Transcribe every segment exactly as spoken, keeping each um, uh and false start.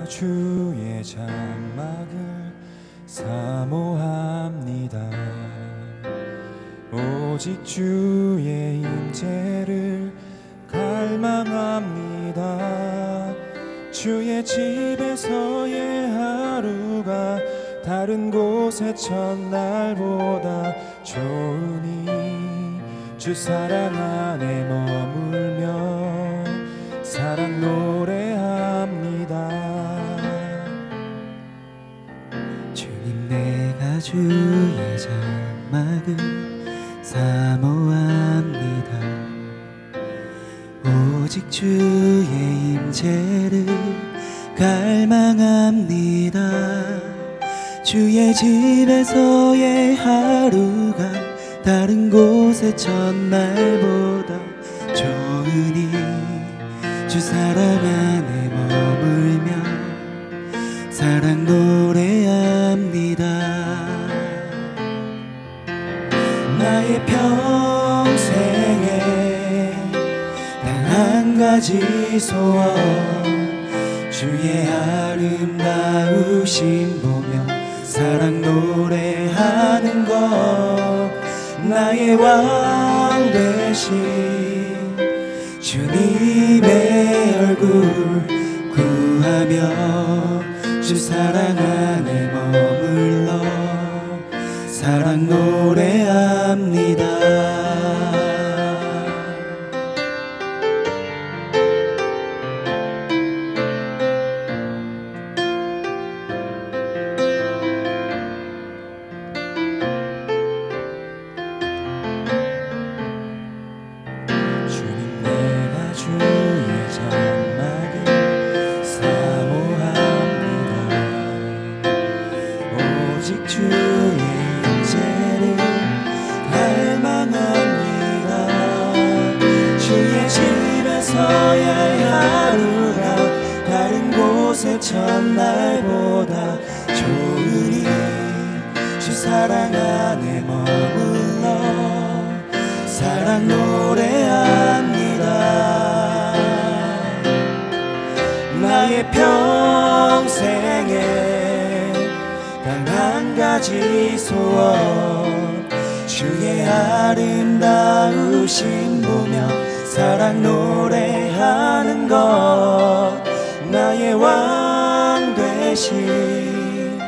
주의 장막을 사모합니다. 오직 주의 임재를 갈망합니다. 주의 집에서의 하루가 다른 곳의 첫날보다 좋으니 주 사랑 안에 머물며 사랑 노래합니다. 주님, 내가 주의 장막을 사모합니다. 오직 주의 임재를 갈망합니다. 주의 집에서의 하루가 다른 곳의 첫날보다 좋으니 주 사랑 안에 머물며 사랑 노래합니다. 나의 평생에 단 한 가지 소원, 주의 아름다우심 보며 사랑 노래하는 것. 나의 왕 되신 주님의 얼굴 구하며 주 사랑 안에 머물러 사랑 노래합니다. 첫날보다 좋으니 주 사랑 안에 머물러 사랑 노래합니다. 나의 평생에 단 한 가지 소원, 주의 아름다우심 보며 사랑 노래하는 것. 나의 왕 되신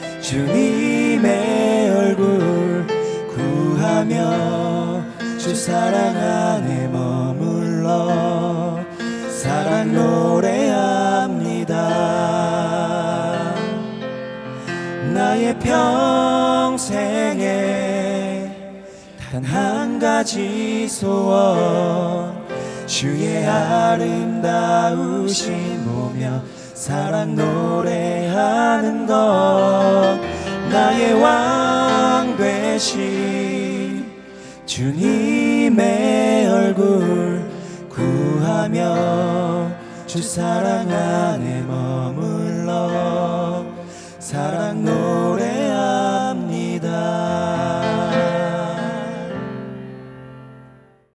주님의 얼굴 구하며 주 사랑 안에 머물러 사랑 노래합니다. 나의 평생에 단 한 가지 소원, 주의 아름다우심 보며 사랑 노래하는 것. 나의 왕 되신 주님의 얼굴 구하며 주 사랑 안에 머물러 사랑 노래합니다.